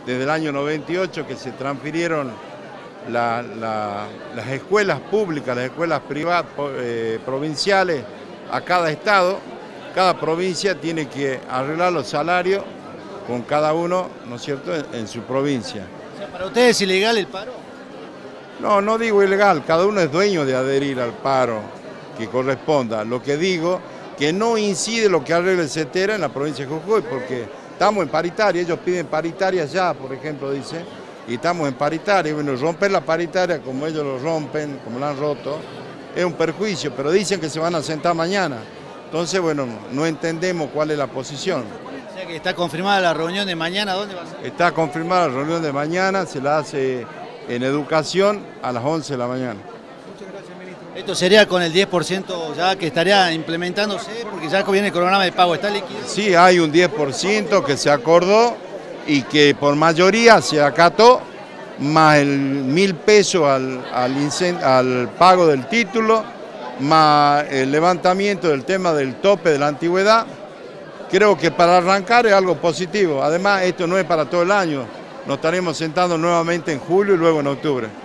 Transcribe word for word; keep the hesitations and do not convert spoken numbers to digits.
desde el año noventa y ocho que se transfirieron la, la, las escuelas públicas, las escuelas privadas, eh, provinciales a cada estado. Cada provincia tiene que arreglar los salarios con cada uno, ¿no es cierto?, en, en su provincia. O sea, ¿para ustedes es ilegal el paro? No, no digo ilegal, cada uno es dueño de adherir al paro que corresponda. Lo que digo, que no incide lo que arregle el CETERA en la provincia de Jujuy, porque estamos en paritaria, ellos piden paritaria ya, por ejemplo, dice, y estamos en paritaria, y bueno, romper la paritaria como ellos lo rompen, como la han roto, es un perjuicio, pero dicen que se van a sentar mañana. Entonces, bueno, no entendemos cuál es la posición. O sea que está confirmada la reunión de mañana, ¿dónde va a ser? Está confirmada la reunión de mañana, se la hace en educación a las once de la mañana. Muchas gracias, ministro. Esto sería con el diez por ciento ya que estaría implementándose, porque ya viene el cronograma de pago, ¿está líquido? Sí, hay un diez por ciento que se acordó y que por mayoría se acató, más el mil pesos al, al, al pago del título, más el levantamiento del tema del tope de la antigüedad. Creo que para arrancar es algo positivo. Además, esto no es para todo el año. Nos estaremos sentando nuevamente en julio y luego en octubre.